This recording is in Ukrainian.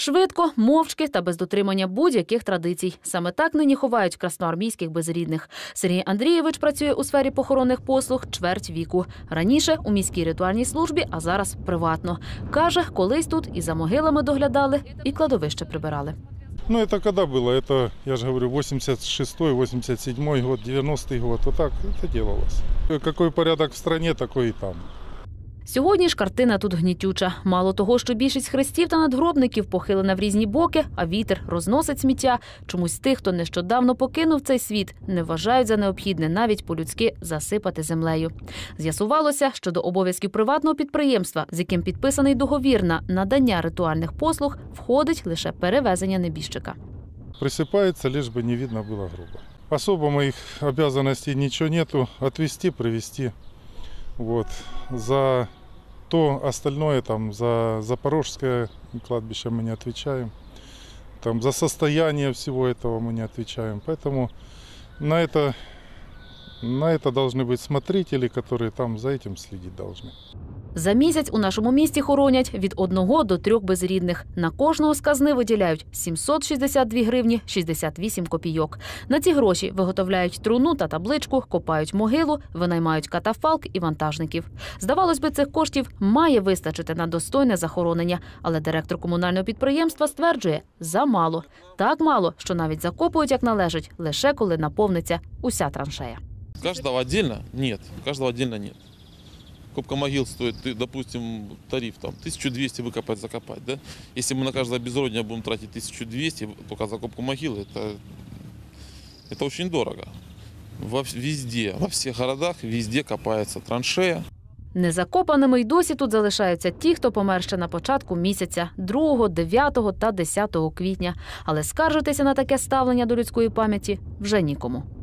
Швидко, мовчки та без дотримання будь-яких традицій. Саме так нині ховають красноармійських безрідних. Сергій Андрійович працює у сфері похоронних послуг чверть віку. Раніше у міській ритуальній службі, а зараз приватно. Каже, колись тут і за могилами доглядали, і кладовище прибирали. Ну, это когда было? Это, я же говорю, 86-й, 87-й год, 90-й год. Вот так это делалось. Какой порядок в стране, такой и там. Сьогодні ж картина тут гнітюча. Мало того, що більшість хрестів та надгробників похилена в різні боки, а вітер розносить сміття. Чомусь тих, хто нещодавно покинув цей світ, не вважають за необхідне навіть по-людськи засипати землею. З'ясувалося, що до обов'язків приватного підприємства, з яким підписаний договір на надання ритуальних послуг, входить лише перевезення небіжчика. Присыпается, лишь бы не видно было гроба. Особо моих обязанностей ничего нету. Отвезти, привезти. Вот. За то остальное, там, за Запорожское кладбище мы не отвечаем. Там, за состояние всего этого мы не отвечаем. Поэтому на это должны быть смотрители, которые там за этим следить должны. За місяць у нашому місті хоронять від 1 до 3 безрідних. На кожного з казни виділяють 762 гривні 68 копійок. На ці гроші виготовляють труну та табличку, копають могилу, винаймають катафалк і вантажників. Здавалось би, цих коштів має вистачити на достойне захоронення, але директор комунального підприємства стверджує – замало. Так мало, що навіть закопують як належить, лише коли наповниться уся траншея. Каждого отдельно? Нет. Каждого отдельно нет. Копка могил стоит, допустим, тариф там 1200 выкопать, закопать, да? Если мы на каждого безродного будем тратить 1200 только за копку могил, это очень дорого. Везде, во всех городах, везде копается траншея. Незакопаними й досі тут залишаються ті, хто помер ще на початку місяця – 2, 9 та 10 квітня. Але скаржитися на таке ставлення до людської пам'яті вже нікому.